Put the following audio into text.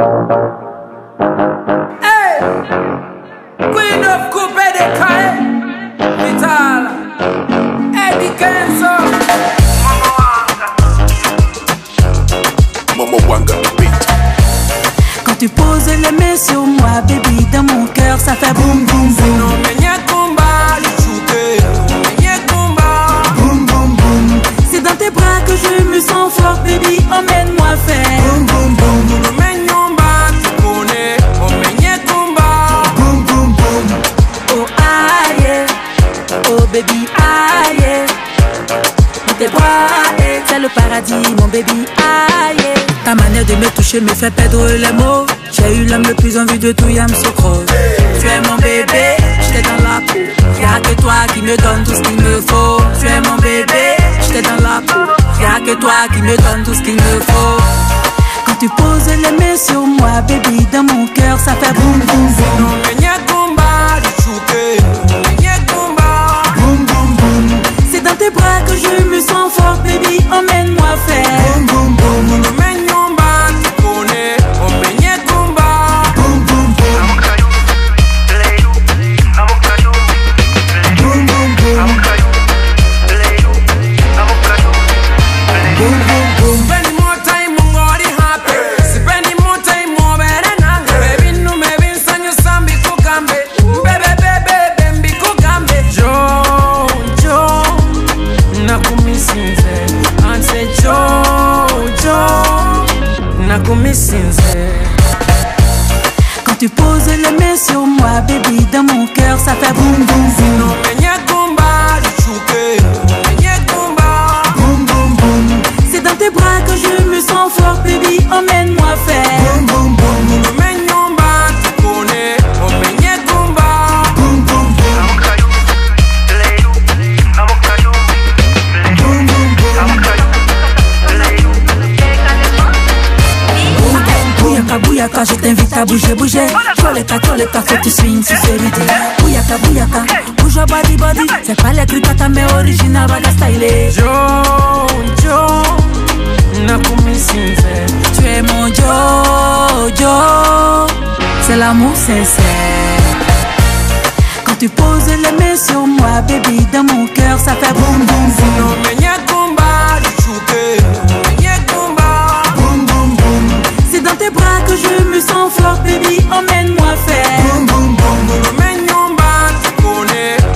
Hey, Queen of Coupe de Cae, Vital, Eddie Kenzo, Momo Wanga beat. Quand tu poses les mains sur moi, baby, dans mon cœur, ça fait boum boum boum. no menye kumba, lichuke, menye kumba, Boum boum boum. C'est dans tes bras que je me sens fort, baby, emmène-moi faire boum boum boum. no menyomba, tukone, o menye kumba, Boum boum boum. Oh aïe, oh baby aïe. Dans tes bras, c'est le paradis, mon baby aïe. Ta manière de me toucher me fait perdre les mots. J'ai eu l'homme le plus en vue de tout Yam Sokro. Tu es mon bébé, j'étais dans la peau. Y'a que toi qui me donne tout ce qu'il me faut. Tu es mon bébé, j'étais dans la peau. Y'a que toi qui me donne tout ce qu'il me faut. Quand tu poses les mains sur moi, baby, dans mon cœur, ça fait boum boum boum. no menye kumba, lichuke, menye kumba, Boum boum boum. C'est dans tes bras que je me sens fort, baby, emmène-moi faire boum boum boum. no menyomba, tukone, o menye kumba, Boum boum boum. Boum boum boum. Boum boum boum. spending more time on God happy, spending more time more better than baby no maybe sanyo sambi kukambe, bebe kukambe, jo nakumisinze, anse jo nakumisinze. Quand tu poses les mains sur moi, baby, dans mon cœur, ça fait boum boum No boum. menye kumba, lichuke, menye kumba, Boum boum boum. C'est dans tes bras que je me sens fort, baby, emmène-moi faire boum boum boum. no menyomba, tukone, o menye kumba, Boum boum boum. Boum boum boum. Bouyaka, bouyaka, je t'invite à bouger, bouger. Tcholeka, faut que tu swing, tu fais l'idée. Bouyaka, bouyaka, bouge au body, body. C'est pas les cricata, mais original, baga stylé. jo nakumisinze. Tu es mon Jojo, c'est l'amour sincère. Quand tu poses les mains sur moi, baby, dans mon cœur, ça fait boum boum No boum. menye kumba, lichuke, menye kumba, Boum boum boum. C'est dans tes bras que je me sens fort, baby, emmène-moi faire boum boum boum. no menyomba, tukone,